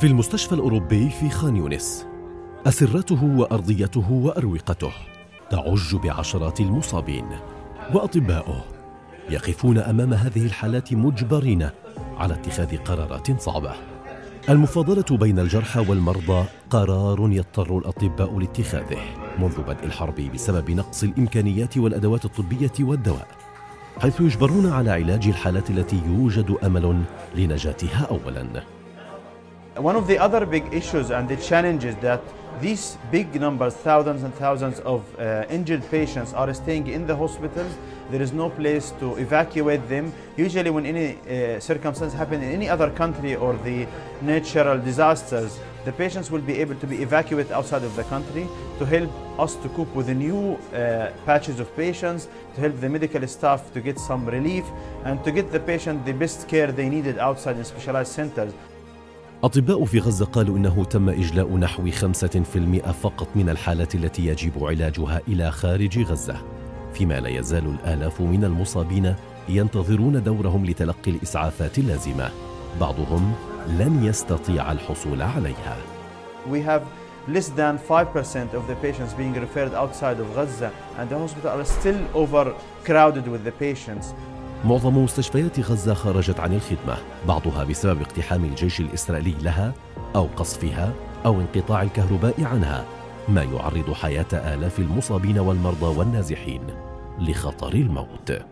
في المستشفى الأوروبي في خان يونس، أسرته وأرضيته وأروقته تعج بعشرات المصابين، وأطباؤه يقفون أمام هذه الحالات مجبرين على اتخاذ قرارات صعبة. المفاضلة بين الجرحى والمرضى قرار يضطر الأطباء لاتخاذه منذ بدء الحرب بسبب نقص الإمكانيات والأدوات الطبية والدواء، حيث يجبرون على علاج الحالات التي يوجد أمل لنجاتها أولاً. One of the other big issues and the challenges that these big numbers, thousands and thousands of injured patients are staying in the hospitals. There is no place to evacuate them. Usually when any circumstance happen in any other country or the natural disasters, the patients will be able to be evacuated outside of the country to help us to cope with the new patches of patients, to help the medical staff to get some relief and to get the patient the best care they needed outside in specialized centers. أطباء في غزة قالوا إنه تم إجلاء نحو 5% فقط من الحالات التي يجب علاجها إلى خارج غزة، فيما لا يزال الآلاف من المصابين ينتظرون دورهم لتلقي الإسعافات اللازمة، بعضهم لن يستطيع الحصول عليها. We have less than 5% of the patients being referred outside of Gaza and the hospital are still overcrowded with the patients. معظم مستشفيات غزة خرجت عن الخدمة، بعضها بسبب اقتحام الجيش الإسرائيلي لها أو قصفها أو انقطاع الكهرباء عنها، ما يعرض حياة آلاف المصابين والمرضى والنازحين لخطر الموت.